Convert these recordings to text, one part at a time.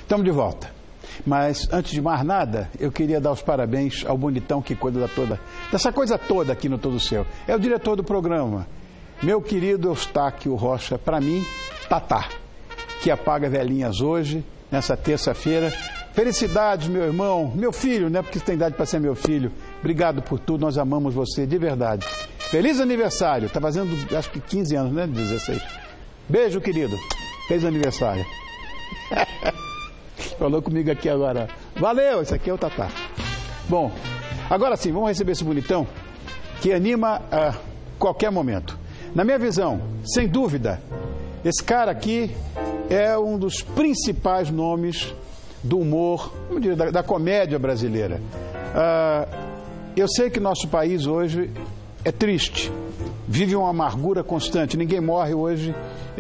Estamos de volta. Mas, antes de mais nada, eu queria dar os parabéns ao bonitão que cuida dessa coisa toda aqui no Todo Seu. É o diretor do programa, meu querido Eustáquio Rocha, para mim, Tatá, que apaga velhinhas hoje, nessa terça-feira. Felicidades, meu irmão, meu filho, né? Porque você tem idade para ser meu filho. Obrigado por tudo, nós amamos você, de verdade. Feliz aniversário, está fazendo, acho que 15 anos, né? 16. Beijo, querido. Feliz aniversário. Falou comigo aqui agora. Valeu, esse aqui é o Tatá. Bom, agora sim, vamos receber esse bonitão que anima a qualquer momento. Na minha visão, sem dúvida, esse cara aqui é um dos principais nomes do humor, vamos dizer, da comédia brasileira. Eu sei que nosso país hoje é triste, vive uma amargura constante, ninguém morre hoje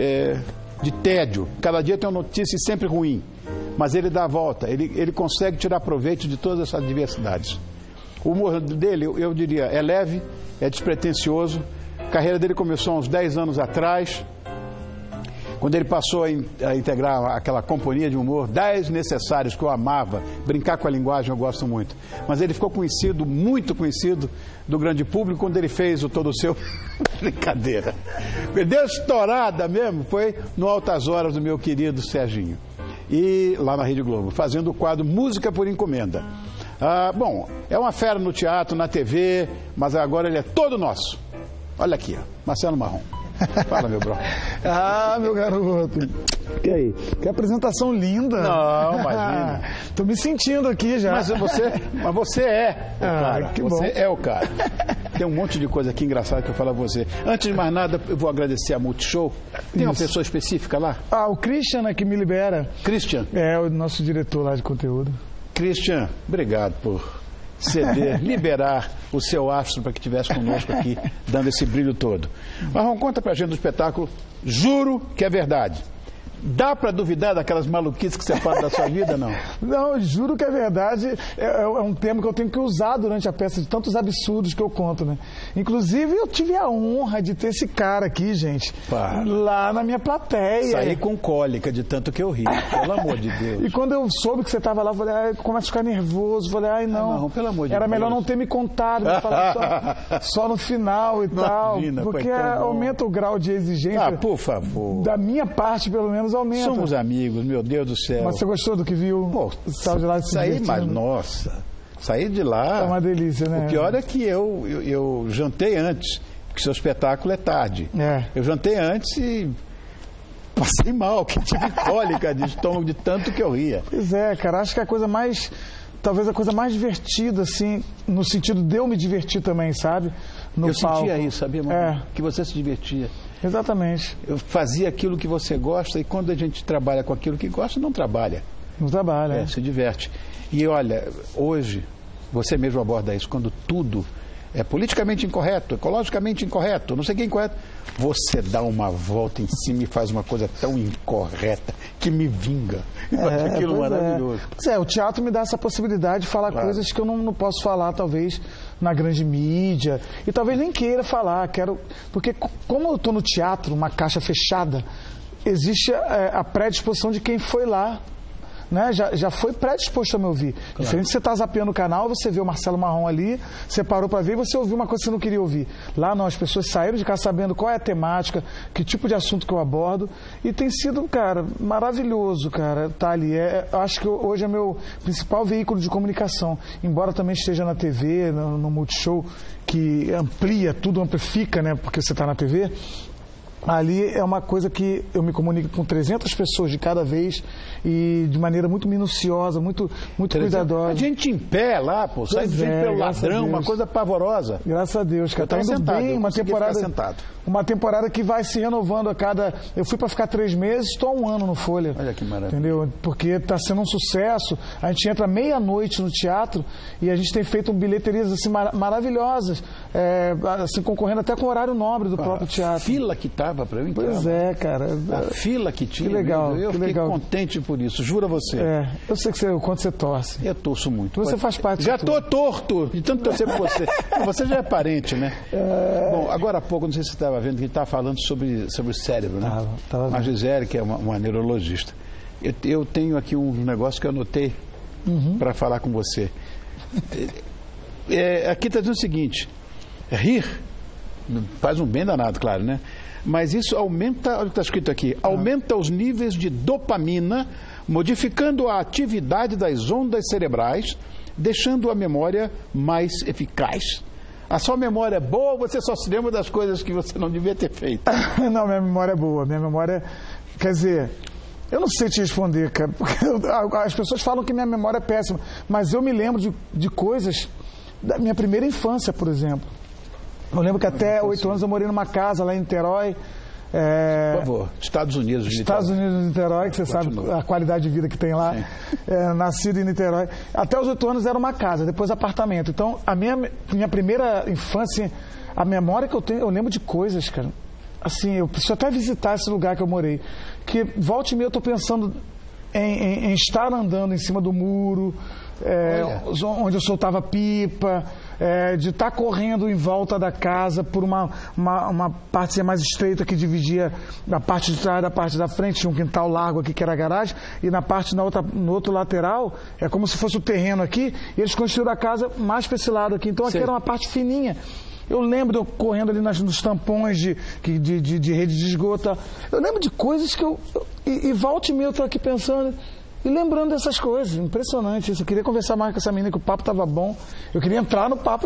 de tédio, cada dia tem uma notícia sempre ruim, mas ele dá a volta, ele consegue tirar proveito de todas essas adversidades. O humor dele, eu diria, é leve, é despretensioso, a carreira dele começou há uns 10 anos atrás, quando ele passou a integrar aquela companhia de humor, 10 necessários, que eu amava, brincar com a linguagem eu gosto muito. Mas ele ficou conhecido, muito conhecido do grande público, quando ele fez o Todo Seu. Brincadeira. Deu estourada mesmo, foi no Altas Horas do meu querido Serginho. E lá na Rede Globo, fazendo o quadro Música por Encomenda. Bom, é uma fera no teatro, na TV, mas agora ele é todo nosso. Olha aqui, ó, Marcelo Marrom. Fala, meu bro. Meu garoto. E aí? Que apresentação linda. Não, imagina. Tô me sentindo aqui já. Mas você é o cara. Que você bom. é o cara. Tem um monte de coisa aqui engraçada que eu falo a você. Antes de mais nada, eu vou agradecer a Multishow. Tem uma pessoa específica lá? O Christian é que me libera. Christian? É, o nosso diretor lá de conteúdo. Christian, obrigado por ceder, liberar o seu astro para que estivesse conosco aqui, dando esse brilho todo. Marrom, conta pra gente do espetáculo. Juro que é verdade. Dá para duvidar daquelas maluquices que você fala da sua vida, não? Não, juro que é verdade. É um termo que eu tenho que usar durante a peça, de tantos absurdos que eu conto, né? Inclusive, eu tive a honra de ter esse cara aqui, gente, lá na minha plateia. Saí com cólica de tanto que eu ri, pelo amor de Deus. E quando eu soube que você estava lá, eu falei, começo a ficar nervoso. Falei, não. Marrom, pelo amor de Era Deus. melhor não ter me contado, me falar só no final e tal. Imagina, porque então, aumenta o grau de exigência. Por favor. Da minha parte, pelo menos, aumenta. Somos amigos, meu Deus do céu. Mas você gostou do que viu? Pô, de lá saí, mas nossa, saí de lá. É uma delícia, né? O pior é que eu jantei antes, porque seu espetáculo é tarde. Eu jantei antes e passei mal, que tive cólica de estômago de tanto que eu ria. Pois é, cara, acho que talvez a coisa mais divertida, assim, no sentido de eu me divertir também, sabe? No palco. Sentia isso, sabia, mano? Que você se divertia. Exatamente. Eu fazia aquilo que você gosta e quando a gente trabalha com aquilo que gosta, não trabalha. Não trabalha. Se diverte. E olha, hoje, você mesmo aborda isso, quando tudo é politicamente incorreto, ecologicamente incorreto, não sei o que é incorreto, você dá uma volta em cima e faz uma coisa tão incorreta que me vinga. Eu acho aquilo maravilhoso. O teatro me dá essa possibilidade de falar coisas que eu não posso falar, talvez, na grande mídia. E talvez nem queira falar. Porque como eu estou no teatro, uma caixa fechada, existe a predisposição de quem foi lá. Né? Já foi predisposto a me ouvir. Diferente de você estar zapeando o canal, você vê o Marcelo Marrom ali, você parou para ver e você ouviu uma coisa que você não queria ouvir. Lá não, as pessoas saíram de casa sabendo qual é a temática, que tipo de assunto que eu abordo, e tem sido, cara, maravilhoso, cara, tá ali. Acho que hoje é meu principal veículo de comunicação, embora também esteja na TV, no Multishow, que amplia, tudo amplifica, né, porque você está na TV. Ali é uma coisa que eu me comunico com 300 pessoas de cada vez e de maneira muito minuciosa, muito cuidadosa. A gente em pé lá, pô, sai de gente pelo ladrão, uma coisa pavorosa. Graças a Deus, cara. Tá indo bem, uma temporada que vai se renovando a cada... Eu fui para ficar 3 meses, estou há 1 ano no Folha. Olha que maravilha. Entendeu? Porque está sendo um sucesso. A gente entra meia-noite no teatro e a gente tem feito bilheterias assim, maravilhosas, assim, concorrendo até com o horário nobre do próprio teatro. Fila que tá para eu entrar. Pois é, cara. A fila que tinha. Que legal. Eu fiquei contente por isso, juro a você. Eu sei que o quanto você torce. Eu torço muito. Você faz parte Já estou torto de tanto torcer por você. Você já é parente, né? Bom, agora há pouco, não sei se você estava vendo, que ele estava falando sobre o cérebro, né? Tava a Gisele, que é uma neurologista. eu tenho aqui um negócio que eu anotei para falar com você. Aqui está dizendo o seguinte: rir faz um bem danado, claro, né? Mas isso aumenta, olha o que está escrito aqui, aumenta os níveis de dopamina, modificando a atividade das ondas cerebrais, deixando a memória mais eficaz. A sua memória é boa ou você só se lembra das coisas que você não devia ter feito? Não, minha memória é boa. Minha memória, quer dizer, eu não sei te responder, cara, porque as pessoas falam que minha memória é péssima, mas eu me lembro de coisas da minha primeira infância, por exemplo. Eu lembro que até 8 anos eu morei numa casa lá em Niterói. Por favor, Estados Unidos de Niterói, que você sabe a qualidade de vida que tem lá. Nascido em Niterói. Até os 8 anos era uma casa, depois apartamento. Então, a minha primeira infância, a memória que eu tenho, eu lembro de coisas, cara. Assim, eu preciso até visitar esse lugar que eu morei. Que volta e meia eu estou pensando em estar andando em cima do muro, onde eu soltava pipa, de estar correndo em volta da casa por uma parte mais estreita que dividia a parte de trás da parte da frente, tinha um quintal largo aqui que era a garagem, e no outro lateral é como se fosse o terreno aqui, e eles construíram a casa mais para esse lado aqui, então aqui era uma parte fininha. Eu lembro de eu correndo ali nos tampões de rede de esgoto. Eu lembro de coisas que e volta e meia eu estou aqui pensando e lembrando dessas coisas. Impressionante isso. Eu queria conversar mais com essa menina, que o papo estava bom. Eu queria entrar no papo.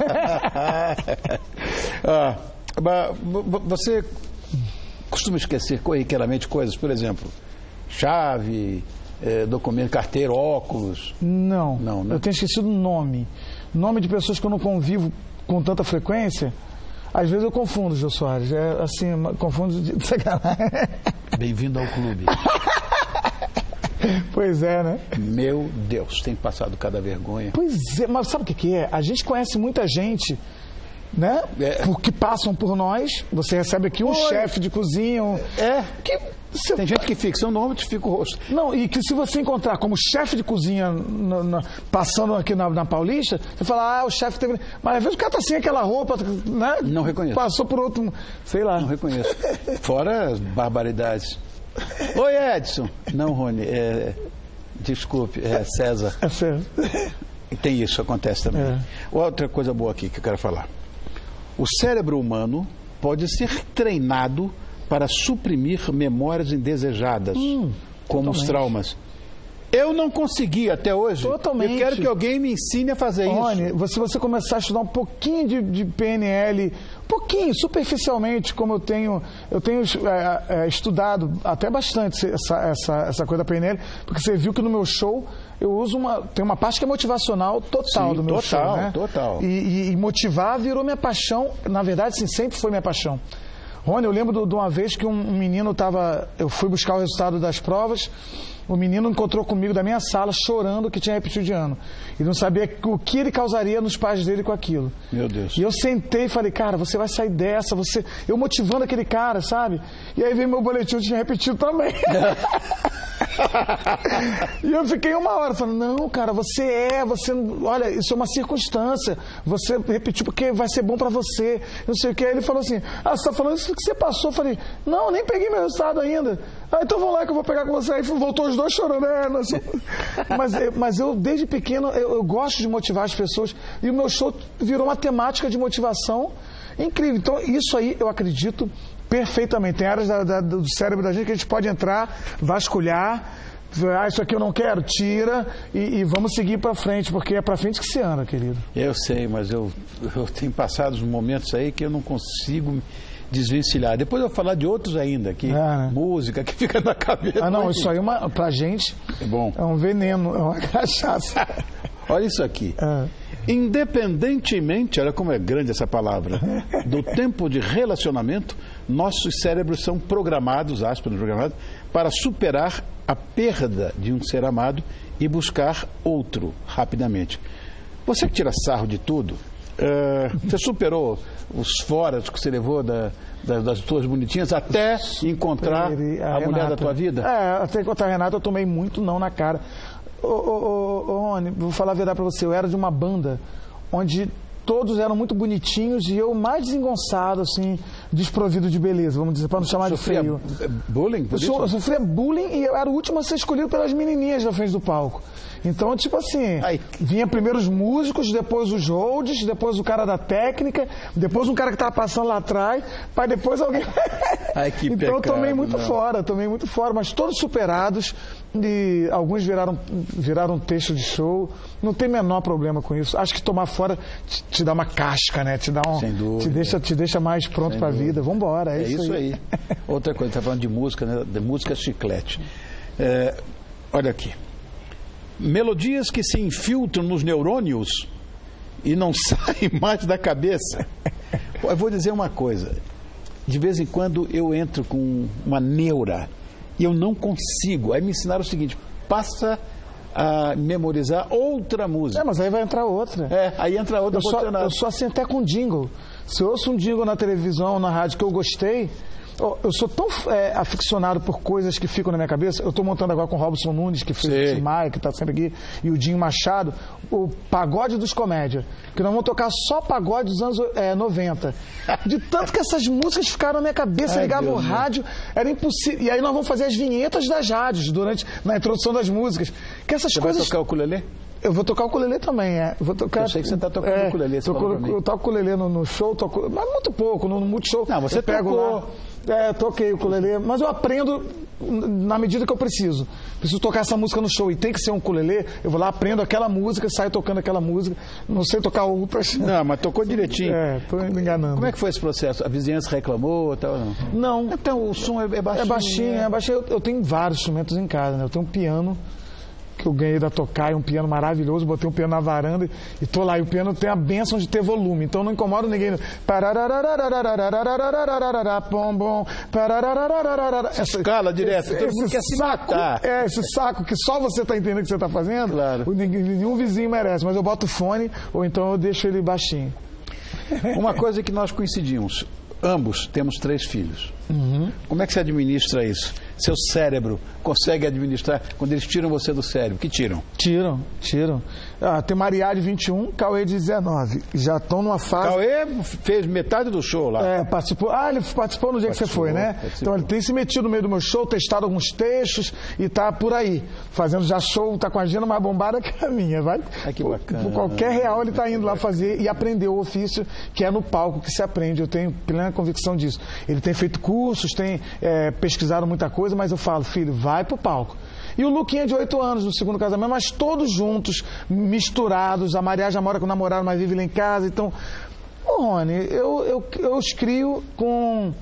Você costuma esquecer corriqueiramente coisas, por exemplo, chave, documento, carteira, óculos? Não. Não, né? Eu tenho esquecido nome. Nome de pessoas que eu não convivo com tanta frequência. Às vezes eu confundo, Jô Soares. Confundo de sacanagem. Bem-vindo ao clube. Pois é, né? Meu Deus, tem passado cada vergonha. Pois é, mas sabe o que é? A gente conhece muita gente, né? Que passam por nós. Você recebe aqui um chefe de cozinha. Tem gente que fixa o nome e fica o rosto. Não, e que se você encontrar como chefe de cozinha passando aqui na Paulista, você fala, o chefe teve. Mas às vezes o cara tá sem aquela roupa, né? Não reconheço. Passou por outro, sei lá. Não reconheço. Fora as barbaridades. Oi, Edson. Não, Rony. Desculpe, César. É César. Tem isso, acontece também. Outra coisa boa aqui que eu quero falar. O cérebro humano pode ser treinado para suprimir memórias indesejadas, como os traumas. Eu não consegui até hoje. Totalmente. Eu quero que alguém me ensine a fazer Rony, isso. Se você começar a estudar um pouquinho de PNL, pouquinho, superficialmente, como eu tenho estudado até bastante essa coisa da PNL, porque você viu que no meu show eu uso tem uma parte que é motivacional total do meu show, né? Total. E motivar virou minha paixão. Na verdade, sim, sempre foi minha paixão. Rony, eu lembro de uma vez que um menino eu fui buscar o resultado das provas, o menino encontrou comigo da minha sala chorando que tinha repetido de ano. E não sabia o que ele causaria nos pais dele com aquilo. Meu Deus. E eu sentei e falei, cara, você vai sair dessa, eu motivando aquele cara, sabe? E aí veio meu boletim, eu tinha repetido também. E eu fiquei uma hora falando, não, cara, olha, isso é uma circunstância, você repetiu porque vai ser bom pra você, não sei o que. Aí ele falou assim, você tá falando isso que você passou? Eu falei, não, nem peguei meu resultado ainda. Então vamos lá que eu vou pegar com você. Aí voltou os dois chorando, mas eu desde pequeno eu gosto de motivar as pessoas, e o meu show virou uma temática de motivação incrível. Então isso aí eu acredito perfeitamente. Tem áreas do cérebro da gente que a gente pode entrar, vasculhar, isso aqui eu não quero, tira e vamos seguir para frente, porque é para frente que se anda, querido. Eu sei, mas eu tenho passado uns momentos aí que eu não consigo desvencilhar. Depois eu vou falar de outros ainda, música que fica na cabeça. Não, isso aí pra gente é um veneno, é uma cachaça. Olha isso aqui. Independentemente, olha como é grande essa palavra, do tempo de relacionamento, nossos cérebros são programados, para superar a perda de um ser amado e buscar outro rapidamente. Você que tira sarro de tudo, você superou os foras que você levou das tuas bonitinhas até encontrar a mulher da tua vida? Até encontrar a Renata eu tomei muito não na cara. Rony, vou falar a verdade pra você, eu era de uma banda onde todos eram muito bonitinhos e eu mais desengonçado, assim, desprovido de beleza, vamos dizer, para não chamar de feio. Bullying? Eu sofria bullying e eu era o último a ser escolhido pelas menininhas na frente do palco. Então, tipo assim, vinha primeiro os músicos, depois os holds, depois o cara da técnica, depois um cara que tava passando lá atrás, para depois alguém... Que então pecado, eu tomei muito fora, mas todos superados, e alguns viraram texto de show, não tem menor problema com isso. Acho que tomar fora te dá uma casca, né? Te dá sem dúvida. Te deixa mais pronto para a vida. Vambora, é isso aí. Outra coisa, tá falando de música, né? De música chiclete. Olha aqui. Melodias que se infiltram nos neurônios e não saem mais da cabeça. Eu vou dizer uma coisa. De vez em quando eu entro com uma neura e eu não consigo. Aí me ensinaram o seguinte: passa a memorizar outra música. Mas aí vai entrar outra. Aí entra outra. Eu sou assim até com jingle. Se eu ouço um jingle na televisão ou na rádio que eu gostei, eu sou tão aficionado por coisas que ficam na minha cabeça. Eu estou montando agora com o Robson Nunes, que fez o Tim Maia, que está sempre aqui, e o Dinho Machado, o Pagode dos Comédia, que nós vamos tocar só pagode dos anos 90. De tanto que essas músicas ficaram na minha cabeça, ligava o rádio, era impossível. E aí nós vamos fazer as vinhetas das rádios na introdução das músicas. Que essas coisas... Vai tocar o ukulele? Eu vou tocar o ukulele também, Vou tocar, eu sei que você está tocando o ukulele. Eu toco o ukulele no show, mas muito pouco, no Multishow. Não, você pegou lá. Toquei o ukulele, mas eu aprendo na medida que eu preciso. Preciso tocar essa música no show e tem que ser um ukulele, eu vou lá, aprendo aquela música, saio tocando aquela música, não sei tocar outras. Não, mas tocou direitinho. Tô me enganando. Como é que foi esse processo? A vizinhança reclamou? Tal, não? Então o som é baixinho. É baixinho. Eu tenho vários instrumentos em casa, né? Eu tenho um piano que eu ganhei da Tokai, um piano maravilhoso, botei um piano na varanda e tô lá, e o piano tem a bênção de ter volume, então não incomoda ninguém. Essa escala direta, esse saco que só você tá entendendo o que você tá fazendo, claro. Nenhum vizinho merece, mas eu boto fone ou então eu deixo ele baixinho. Uma coisa que nós coincidimos, ambos temos 3 filhos. Como é que você administra isso? Seu cérebro consegue administrar quando eles tiram você do cérebro? Que tiram? Tiram. Tem Mariá de 21, Cauê de 19. Já estão numa fase... Cauê fez metade do show lá. Participou. Ele participou no dia que você foi, né? Então ele tem se metido no meio do meu show, testado alguns textos e tá por aí. Fazendo já show, tá com a agenda mais bombada que a minha. Que bacana. Por qualquer real ele tá indo lá fazer e aprender o ofício que é no palco que se aprende. Eu tenho plena convicção disso. Ele tem feito cursos, tem pesquisado muita coisa, mas eu falo, filho, vai pro palco. E o Luquinha de 8 anos, do segundo casamento, mas todos juntos, misturados. A Maria já mora com o namorado, mas vive lá em casa. Então, Rony, eu os crio com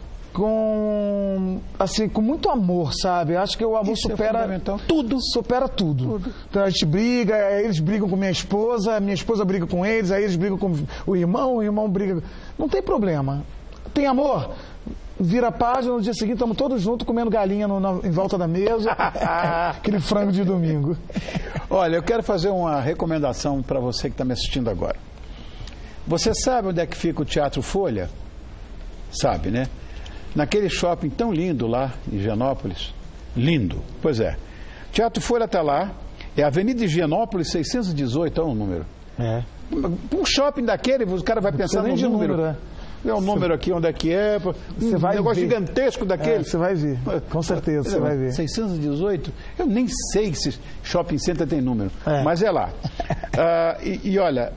muito amor, sabe? Acho que o amor supera tudo. Supera tudo. Então a gente briga, eles brigam com minha esposa briga com eles, aí eles brigam com o irmão briga. Não tem problema. Tem amor? Vira a página, no dia seguinte estamos todos juntos comendo galinha em volta da mesa. Aquele frango de domingo. Olha, eu quero fazer uma recomendação para você que está me assistindo agora. Você sabe onde é que fica o Teatro Folha? Sabe, né? Naquele shopping tão lindo lá em Higienópolis. Lindo. Pois é. Teatro Folha está lá. É Avenida Higienópolis 618, é um número. Um shopping daquele, o cara vai pensar no número. É o número aqui, onde é que é. Você vai negócio ver. Gigantesco daquele. Você vai ver. Com certeza, você vai ver. 618? Eu nem sei se shopping center tem número. Mas é lá. E olha,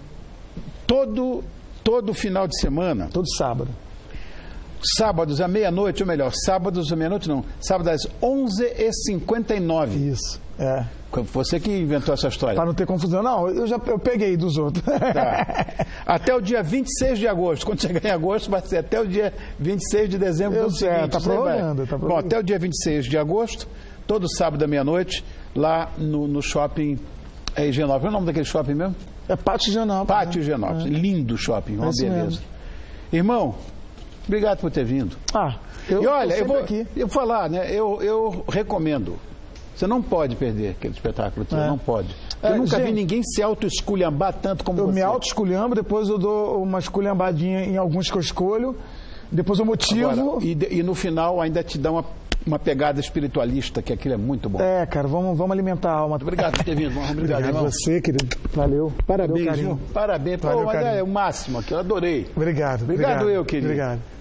todo final de semana. Todo sábado. Sábados à meia-noite, ou melhor, sábados à meia-noite não. Sábado às 11h59. Isso. Você que inventou essa história. Para não ter confusão. Não, eu peguei dos outros. Até o dia 26 de agosto. Quando chegar em agosto, vai ser até o dia 26 de dezembro do seguinte. Está prorrogando. Bom, até o dia 26 de agosto, todo sábado à meia-noite, lá no shopping Higienópolis. Qual é o nome daquele shopping mesmo? É Pátio Higienópolis. Pátio Higienópolis. Lindo shopping, uma beleza. Mesmo. Irmão, obrigado por ter vindo. E olha, eu vou falar, né? Eu recomendo. Você não pode perder aquele espetáculo, não pode. Eu nunca vi ninguém se auto-esculhambar tanto como você. Eu me auto-esculhambo, depois eu dou uma esculhambadinha em alguns que eu escolho, depois eu motivo... Agora, e no final ainda te dá uma pegada espiritualista, que aquilo é muito bom. Cara, vamos alimentar a alma. Obrigado por ter vindo, irmão. Obrigado a você, querido. Valeu. Parabéns, irmão. Parabéns. Mas é o máximo aqui, eu adorei. Obrigado, eu, querido. Obrigado.